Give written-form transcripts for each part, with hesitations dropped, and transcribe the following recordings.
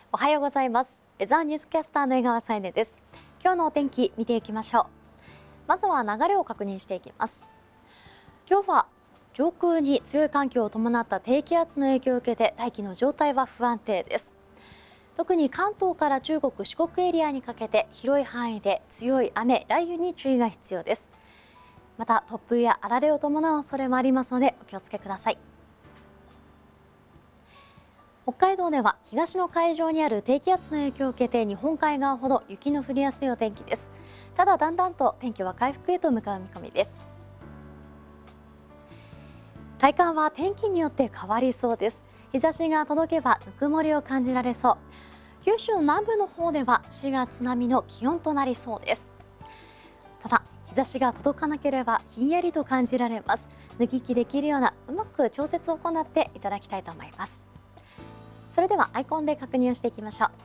おはようございます。ウェザーニュースキャスターの江川さえねです。今日のお天気見ていきましょう。まずは流れを確認していきます。今日は上空に強い寒気を伴った低気圧の影響を受けて大気の状態は不安定です。特に関東から中国・四国エリアにかけて広い範囲で強い雨・雷雨に注意が必要です。また突風やあられを伴う恐れもありますのでお気をつけください。北海道では東の海上にある低気圧の影響を受けて日本海側ほど雪の降りやすいお天気です。ただだんだんと天気は回復へと向かう見込みです。体感は天気によって変わりそうです。日差しが届けばぬくもりを感じられそう。九州南部の方では4月並みの気温となりそうです。ただ日差しが届かなければひんやりと感じられます。脱ぎ着できるようなうまく調節を行っていただきたいと思います。それではアイコンで確認をしていきましょう。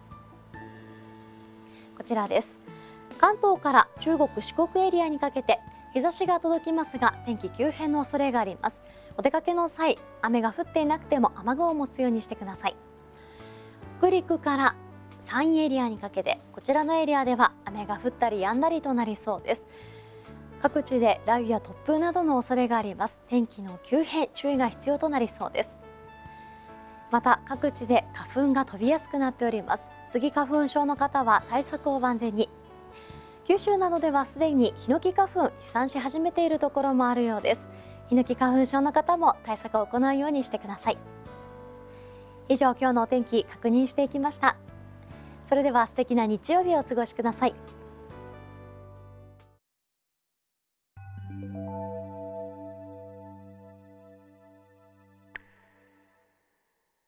こちらです。関東から中国・四国エリアにかけて日差しが届きますが天気急変の恐れがあります。お出かけの際、雨が降っていなくても雨具を持つようにしてください。北陸から山陰エリアにかけてこちらのエリアでは雨が降ったり止んだりとなりそうです。各地で雷雨や突風などの恐れがあります。天気の急変、注意が必要となりそうです。また各地で花粉が飛びやすくなっております。スギ花粉症の方は対策を万全に。九州などではすでにヒノキ花粉飛散し始めているところもあるようです。ヒノキ花粉症の方も対策を行うようにしてください。以上、今日のお天気確認していきました。それでは素敵な日曜日をお過ごしください。